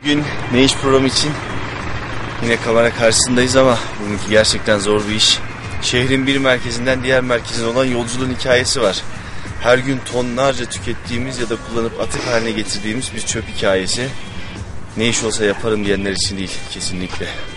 Bugün Ne İş programı için yine kamera karşısındayız ama bugünkü gerçekten zor bir iş. Şehrin bir merkezinden diğer merkezine olan yolculuğun hikayesi var. Her gün tonlarca tükettiğimiz ya da kullanıp atık haline getirdiğimiz bir çöp hikayesi. Ne iş olsa yaparım diyenler için değil, kesinlikle.